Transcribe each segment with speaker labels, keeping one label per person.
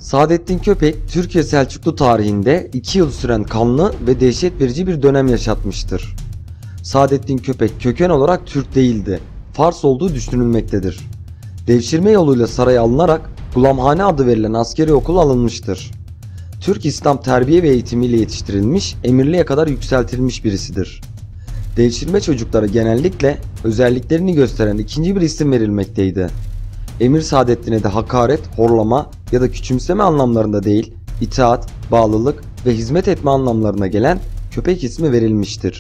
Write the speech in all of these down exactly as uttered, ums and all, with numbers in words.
Speaker 1: Saadettin Köpek, Türkiye Selçuklu tarihinde iki yıl süren kanlı ve dehşet verici bir dönem yaşatmıştır. Saadettin Köpek köken olarak Türk değildi, Fars olduğu düşünülmektedir. Devşirme yoluyla saraya alınarak Gulamhane adı verilen askeri okula alınmıştır. Türk İslam terbiye ve eğitimiyle yetiştirilmiş, emirliğe kadar yükseltilmiş birisidir. Devşirme çocuklara genellikle özelliklerini gösteren ikinci bir isim verilmekteydi. Emir Saadettin'e de hakaret, horlama ya da küçümseme anlamlarında değil, itaat, bağlılık ve hizmet etme anlamlarına gelen köpek ismi verilmiştir.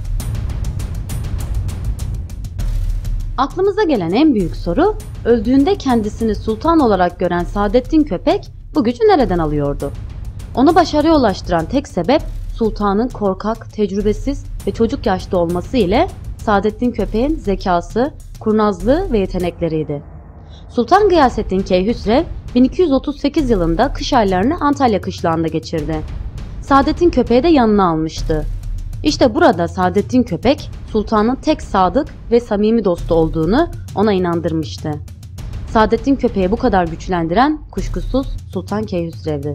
Speaker 2: Aklımıza gelen en büyük soru, öldüğünde kendisini sultan olarak gören Saadettin Köpek bu gücü nereden alıyordu? Onu başarıya ulaştıran tek sebep sultanın korkak, tecrübesiz ve çocuk yaşta olması ile Saadettin Köpek'in zekası, kurnazlığı ve yetenekleriydi. Sultan Gıyasettin Keyhüsrev bin iki yüz otuz sekiz yılında kış aylarını Antalya kışlağında geçirdi. Saadettin Köpek'i de yanına almıştı. İşte burada Saadettin Köpek, sultanın tek sadık ve samimi dostu olduğunu ona inandırmıştı. Saadettin Köpek'i bu kadar güçlendiren kuşkusuz Sultan Keyhüsrev'di.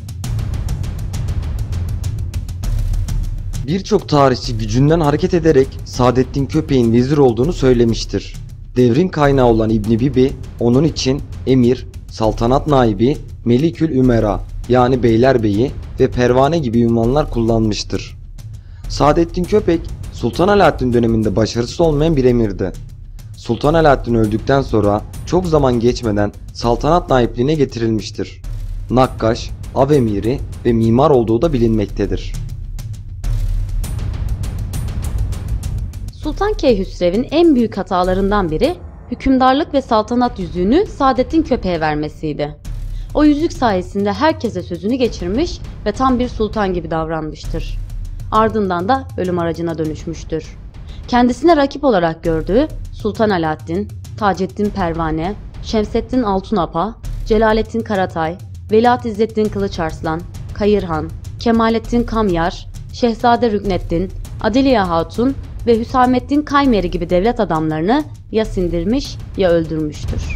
Speaker 1: Birçok tarihçi gücünden hareket ederek Saadettin Köpek'in vezir olduğunu söylemiştir. Devrin kaynağı olan İbn Bibi, onun için emir, saltanat naibi, melikül ümera yani beylerbeyi ve pervane gibi ünvanlar kullanmıştır. Saadettin Köpek, Sultan Alaaddin döneminde başarısız olmayan bir emirdi. Sultan Alaaddin öldükten sonra çok zaman geçmeden saltanat naipliğine getirilmiştir. Nakkaş, av emiri ve mimar olduğu da bilinmektedir.
Speaker 2: Sultan Keyhüsrev'in en büyük hatalarından biri hükümdarlık ve saltanat yüzüğünü Saadettin Köpek'e vermesiydi. O yüzük sayesinde herkese sözünü geçirmiş ve tam bir sultan gibi davranmıştır. Ardından da ölüm aracına dönüşmüştür. Kendisine rakip olarak gördüğü Sultan Alaaddin, Taceddin Pervane, Şemseddin Altunapa, Celalettin Karatay, Veliaht İzzettin Kılıçarslan, Kayırhan, Kemalettin Kamyar, Şehzade Rükneddin, Adiliye Hatun ve Hüsamettin Kaymeri gibi devlet adamlarını ya sindirmiş ya öldürmüştür.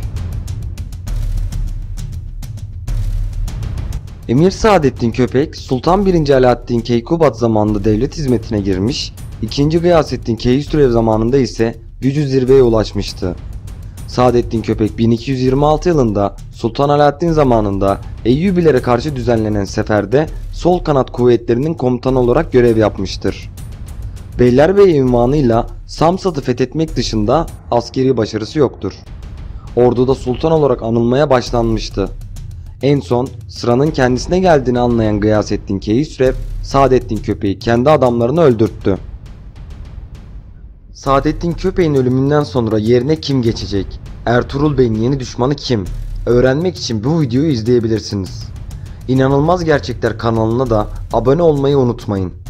Speaker 1: Emir Saadettin Köpek, Sultan birinci Alaaddin Keykubat zamanında devlet hizmetine girmiş, ikinci Gıyasettin Keyhüsrev zamanında ise gücü zirveye ulaşmıştı. Saadettin Köpek bin iki yüz yirmi altı yılında Sultan Alaaddin zamanında Eyyubilere karşı düzenlenen seferde sol kanat kuvvetlerinin komutanı olarak görev yapmıştır. Beylerbeyi unvanıyla Samsad'ı fethetmek dışında askeri başarısı yoktur. Orduda sultan olarak anılmaya başlanmıştı. En son sıranın kendisine geldiğini anlayan Gıyasettin Keyhüsrev, Saadettin Köpek'i kendi adamlarını öldürttü. Saadettin Köpek'in ölümünden sonra yerine kim geçecek? Ertuğrul Bey'in yeni düşmanı kim? Öğrenmek için bu videoyu izleyebilirsiniz. İnanılmaz Gerçekler kanalına da abone olmayı unutmayın.